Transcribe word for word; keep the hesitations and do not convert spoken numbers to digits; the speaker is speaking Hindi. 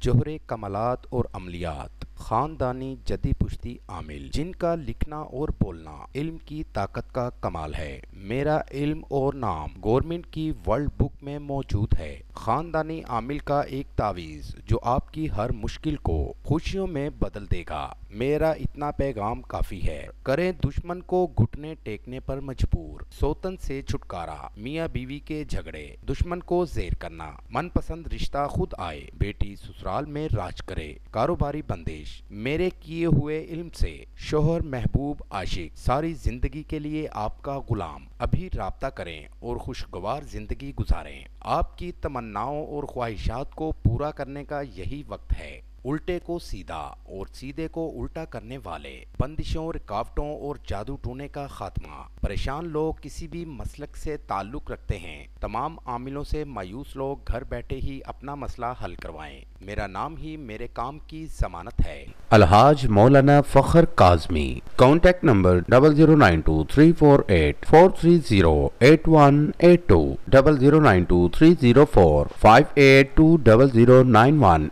जोहरे कमलात और अमलियात, खानदानी जदी पुश्ती आमिल, जिनका लिखना और बोलना इल्म की ताकत का कमाल है। मेरा इल्म और नाम गवर्नमेंट की वर्ल्ड बुक में मौजूद है। खानदानी आमिल का एक तावीज़ जो आपकी हर मुश्किल को खुशियों में बदल देगा। मेरा इतना पैगाम काफ़ी है। करें दुश्मन को घुटने टेकने पर मजबूर, सौतन से छुटकारा, मियाँ बीवी के झगड़े, दुश्मन को ज़ेर करना, मनपसंद रिश्ता खुद आए, बेटी ससुराल में राज करे, कारोबारी बंदिश, मेरे किए हुए इल्म से शोहर महबूब आशिक, सारी जिंदगी के लिए आपका गुलाम। अभी राब्ता करें और खुशगवार जिंदगी गुजारें। आपकी तमन्नाओं और ख्वाहिशात को पूरा करने का यही वक्त है। उल्टे को सीधा और सीधे को उल्टा करने वाले, बंदिशों, रुकावटों और जादू टूने का खात्मा। परेशान लोग किसी भी मसलक से ताल्लुक रखते हैं। तमाम आमिलों से मायूस लोग घर बैठे ही अपना मसला हल करवाएं। मेरा नाम ही मेरे काम की जमानत है। Alhaj Maulana Fakhar Kazmi. Contact number double zero nine two three four eight four three zero eight one eight two, double zero nine two three zero four five eight two double zero nine one.